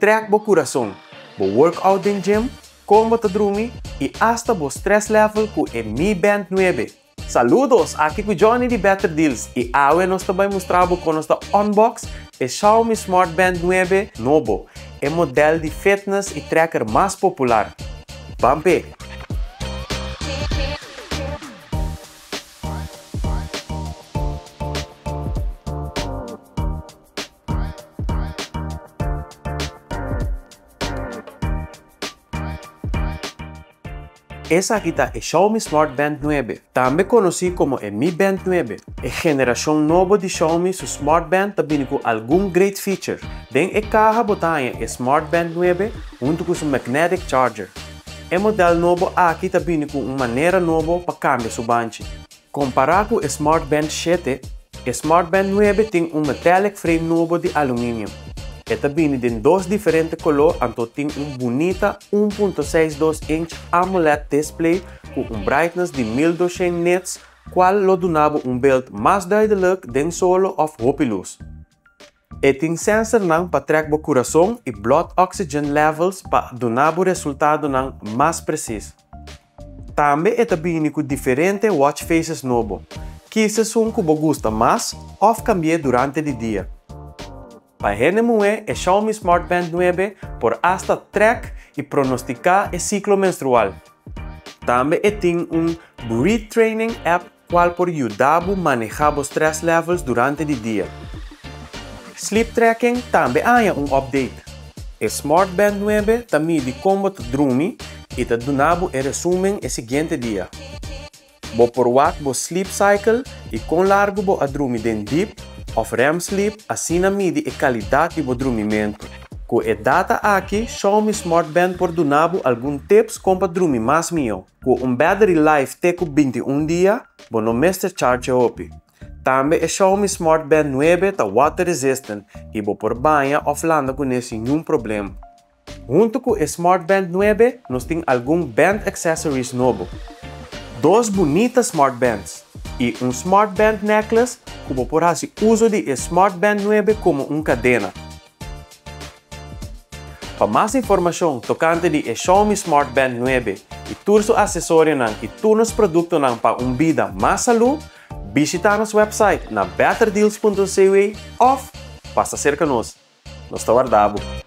track bo coração, bo workout em gym, como ta drumi e hasta bo stress level com o Mi Band 9. Saludos, aqui com Johnny de Better Deals e hoje nós também mostramos com nossa unbox o Xiaomi Smart Band 9 novo, o modelo de fitness e tracker mais popular. Vamos ver! Essa aqui está o Xiaomi Smart Band 9, também conhecido como o Mi Band 9. A geração nova de Xiaomi, seu Smart Band também com algum great feature. Dentro da caixa botanha o Smart Band 9 junto com seu magnetic charger. O modelo novo aqui também com uma maneira nova para cambiar seu banco. Comparado com o Smart Band 7, o Smart Band 9 tem um metallic frame novo de alumínio. E também tem dois diferentes cores, então tem bonita 1.62 inch AMOLED display com brightness de 1200 nits, qual lo donava beeld mais duidelijk dan solo of hope luz. E tem sensor para track o coração e blood oxygen levels para donar o resultado mais preciso. Também é também com diferentes watch faces novo, que se são que você gosta mais ou cambiar durante o dia. Para renemoer o Xiaomi Smart Band 9 por hasta track e pronosticar o ciclo menstrual. Também tem breath training app qual por ajudar a manejar os stress levels durante o dia. Sleep tracking também há update. O Smart Band 9 também de como dormir e te donava o resumo o seguinte dia. Bo por wat bo sleep cycle e com largo bo a dormir den deep of REM sleep, assim mede a qualidade do dormimento. Com a data aqui, Xiaomi Smart Band por donabo alguns tips para dormir mais melhor. Com battery life teco 21 dias, bo no mestre charge up. Também o Xiaomi Smart Band 9 está water resistant e bo por banha offline com nenhum problema. Junto com o Smart Band 9, nós temos alguns band accessories novos. Dois bonitas Smart Bands e Smart Band necklace como por fazer uso de Smart Band 9 como cadena. Para mais informação tocante de Xiaomi Smart Band 9 e todos os acessórios e todos os produtos para vida mais saúde, visita nosso website na betterdeals.co ou passa cerca nos. Nós te guardamos.